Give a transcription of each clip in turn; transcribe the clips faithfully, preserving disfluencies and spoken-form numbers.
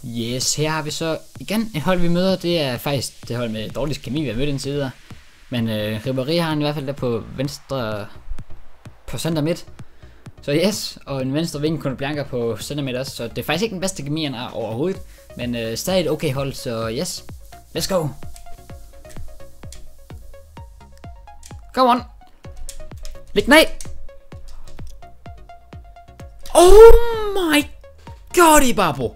Yes, her har vi så igen et hold vi møder. Det er faktisk det hold med dårligst kemi vi har mødt indtil videre. Men øh, Ribéry har han i hvert fald der på venstre, på center midt. Så yes, og en venstre ving kunne Bianca på center midt også. Så det er faktisk ikke den bedste kemi han har overhovedet. Men øh, stadig et okay hold, så yes. Let's go. Come on. Læg den af. Oh my god, Ibabo.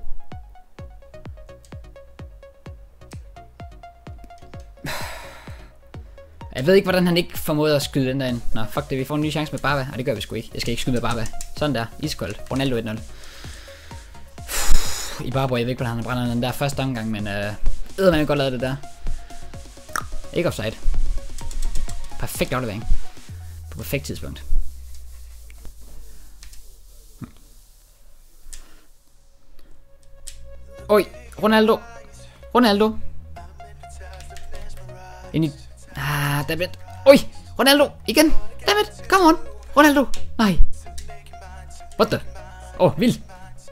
Jeg ved ikke, hvordan han ikke formåede at skyde den der ind. Nå, fuck det, vi får en ny chance med Barba. Og det gør vi sgu ikke. Jeg skal ikke skyde med Barba. Sådan der, iskoldt. Ronaldo et nul. I Barbo, jeg ved ikke, hvordan han brænder den der første omgang, men øh, øh man godt lavet det der. Ikke offside. Perfekt aflevering. På perfekt tidspunkt. Oj, Ronaldo. Ronaldo. Ind i... Ah, dammit. Oj, Ronaldo. Igen. Dammit. Come on. Ronaldo. Nej. What the? Åh, oh, vildt.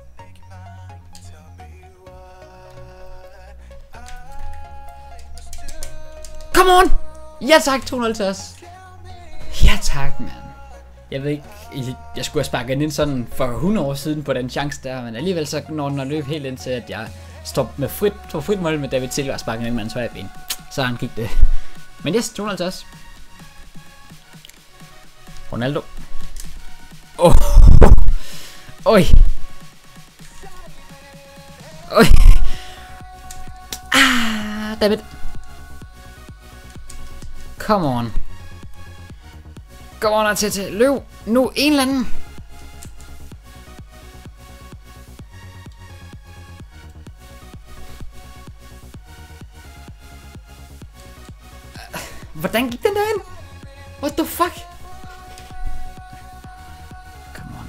Come on. Ja tak, to nul til os. Ja tak, mand. Jeg ved ikke, jeg skulle have sparket ind sådan for hundrede år siden på den chance der, men alligevel så når den at løbe helt ind til, at jeg står med frit, to frit mål med David Silva og sparket ind med hans højre ben. Så han gik det. Men yes, to nul til os. Ronaldo. Oh. Oj. Oj. Ah, David. Come on. Come on, Arteta. Løb nu en eller anden. Hvordan gik den der ind? What the fuck? Come on.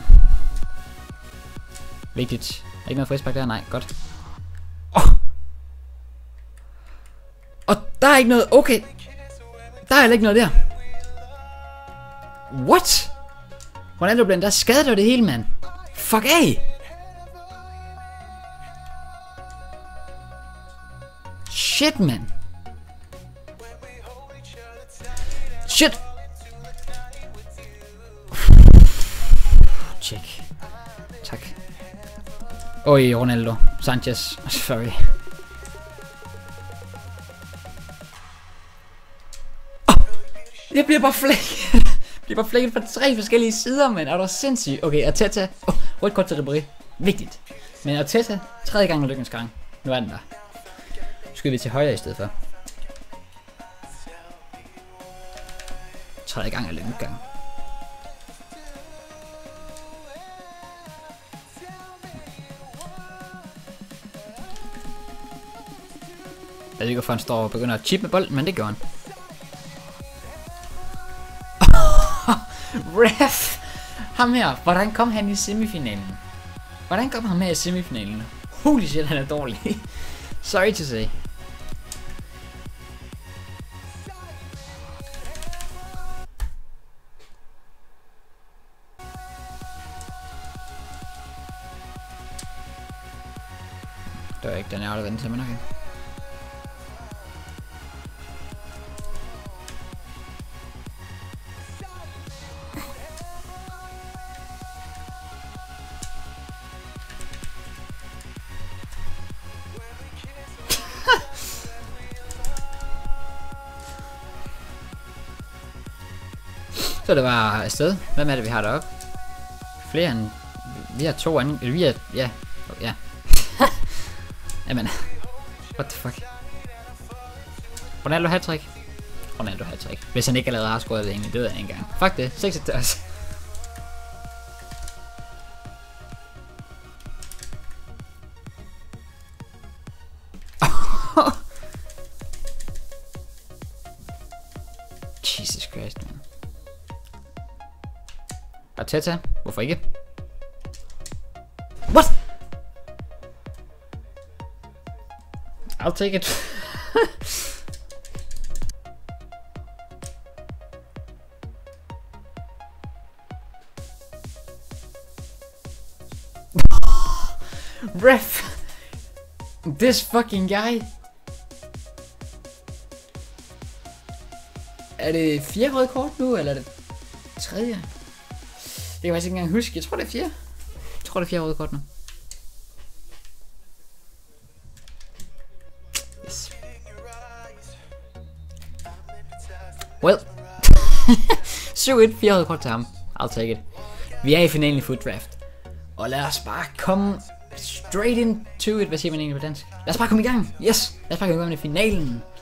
Vigtigt. Er ikke noget frispark der? Nej, godt. Oh. Og der er ikke noget. Okay. Der er heller ikke noget der. What? Ronaldo blev der skadet over det hele, mand. Fuck af. Shit, mand. Shit. Check. Tak. Oj, Ronaldo. Sanchez. Sorry. Oh, jeg bliver bare flækket. Jeg bliver bare flækket fra tre forskellige sider, men er du sindssygt? Okay, Arteta. Oh, rødt kort til Ribéry. Vigtigt. Men Arteta, tredje gang og lykkens gang. Nu er den der. Nu skal vi til højre i stedet for. Tredje gang er lykkens gang. Jeg ved ikke, hvorfor han står og begynder at chip med bolden, men det gør han. Ref! Ham her, hvordan kom han i semifinalen? Hvordan kom han med i semifinalen? Holy shit, han er dårlig. Sorry to say. Det var ikke den, jeg aldrig vendte til, men okay. Så det var afsted. Hvem er det, vi har deroppe? Flere end... Vi har to andre... Vi har... Ja. Ja. Jamen. What the fuck? Ronaldo hat-trick. Ronaldo hat-trick. Hvis han ikke allerede har scoret det egentlig. Det ved jeg ikke engang. Fuck det. seks til os. Jesus Christ, man. Arteta, hvorfor ikke? What? I'll take it. Ref. This fucking guy. Er det fjerde røde kort nu, eller er det tredje? Det kan jeg faktisk ikke engang huske. Jeg tror det er fjerde. Jeg tror det er fjerde røde kort nu. Yes. Well. syv et, fire røde kort til ham. I'll take it. Vi er i finalen i Foot Draft. Og lad os bare komme straight into it. Hvad siger man egentlig på dansk? Lad os bare komme i gang. Yes. Lad os bare komme i gang med finalen.